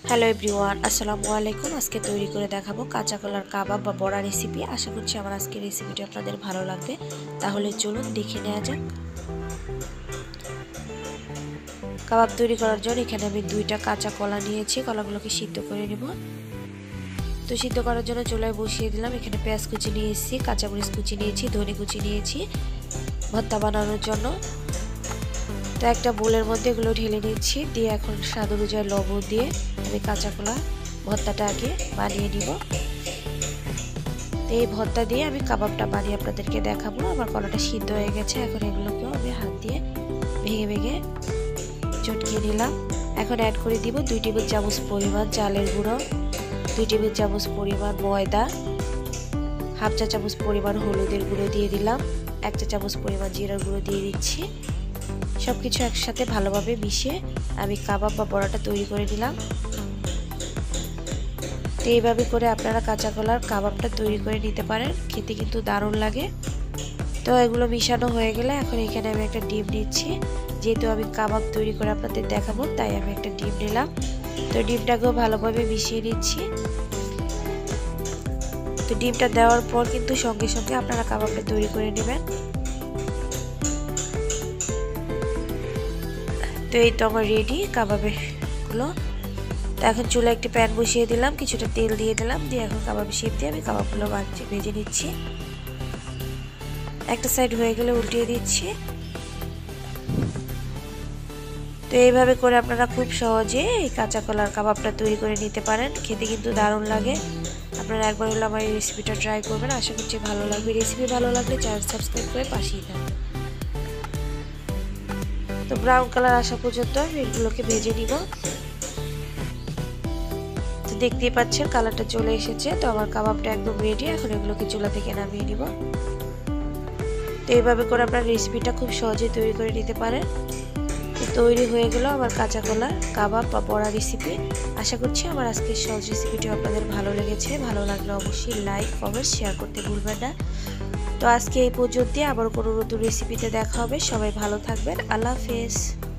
Hello everyone, আসসালামু আলাইকুম। আজকে তৈরি করে দেখাবো কাঁচা কলার কাবাব বা বড়া রেসিপি। আশা করছি আমার আজকের রেসিপিটি আপনাদের ভালো লাগবে। তাহলে চলুন দেখে নেওয়া যাক। কাবাব তৈরি করার জন্য এখানে আমি 2টা কাঁচা কলা নিয়েছি। কলাগুলোকে সিদ্ধ করে নেব। তো সিদ্ধ করার জন্য চুলায় বসিয়ে দিলাম। এখানে পেঁয়াজ কুচি নিয়েছি, কাঁচামরিচ কুচি নিয়েছি, ধনে কুচি নিয়েছি ভর্তা বানানোর জন্য। তো একটা বোলের মধ্যে এগুলো ঢেলে নিচ্ছি। দিয়ে এখন স্বাদ অনুযায়ী লবণ দিয়ে আমি কাঁচা কলা ভর্তাটা আগে বানিয়ে নিব। এই ভর্তা দিয়ে আমি কাবাবটা বানিয়ে আপনাদেরকে দেখাবো। আমার কলাটা সিদ্ধ হয়ে গেছে। এখন এগুলোকেও আমি হাত দিয়ে ভেঙে ভেঙে চটকিয়ে নিলাম। এখন অ্যাড করে দিব 2 টেবিল চামচ পরিমাণ চালের গুঁড়ো, 2 টেবিল চামচ পরিমাণ ময়দা, হাফ চা চামচ পরিমাণ হলুদের গুঁড়ো দিয়ে দিলাম, 1 চা চামচ পরিমাণ জিরার গুঁড়ো দিয়ে দিচ্ছি। সবকিছু একসাথে ভালোভাবে মিশিয়ে আমি কাবাব বা বড়াটা তৈরি করে নিলাম। তো এইভাবে করে আপনারা কাঁচা কলার কাবাবটা তৈরি করে নিতে পারেন, খেতে কিন্তু দারুণ লাগে। তো এগুলো মিশানো হয়ে গেলে এখন এখানে আমি একটা ডিম নিচ্ছি। যেহেতু আমি কাবাব তৈরি করে আপনাদের দেখাবো, তাই আমি একটা ডিম নিলাম। তো ডিমটাকেও ভালোভাবে মিশিয়ে নিচ্ছি। তো ডিমটা দেওয়ার পর কিন্তু সঙ্গে সঙ্গে আপনারা কাবাবটা তৈরি করে নেবেন। তো এই তো আমার রেডি কাবাবের গুলো। তো এখন চুলায় একটি প্যান বসিয়ে দিলাম, কিছুটা তেল দিয়ে দিলাম। দিয়ে এখন কাবাবের শেপ দিয়ে আমি কাবাবগুলো ভেজে নিচ্ছি। একটা সাইড হয়ে গেলে উল্টিয়ে দিচ্ছি। তো এইভাবে করে আপনারা খুব সহজে এই কাঁচা কলার কাবাবটা তৈরি করে নিতে পারেন, খেতে কিন্তু দারুণ লাগে। আপনারা একবার হলে আমার এই রেসিপিটা ট্রাই করবেন, আশা করছি ভালো লাগবে। রেসিপি ভালো লাগলে চ্যানেল সাবস্ক্রাইব করে পাশেই থাকবেন। তো ব্রাউন কালার আসা পর্যন্ত আমি এগুলোকে ভেজে নিব। তো দেখতেই পাচ্ছেন কালারটা চলে এসেছে। তো আমার কাবাবটা একদম রেডি। এখন এগুলোকে চুলা থেকে নামিয়ে নিব। তো এইভাবে করে আপনার রেসিপিটা খুব সহজে তৈরি করে নিতে পারেন। তৈরি হয়ে গেল আমার কাঁচা কলার কাবাব বা বড়া রেসিপি। আশা করছি আমার আজকের সহজ রেসিপিটি আপনাদের ভালো লেগেছে। ভালো লাগলে অবশ্যই লাইক, কমেন্ট, শেয়ার করতে ভুলবেন না। তো আজকে এই পর্যন্তই। আবার কোনো নতুন রেসিপিতে দেখা হবে। সবাই ভালো থাকবেন। আল্লাহ হাফেজ।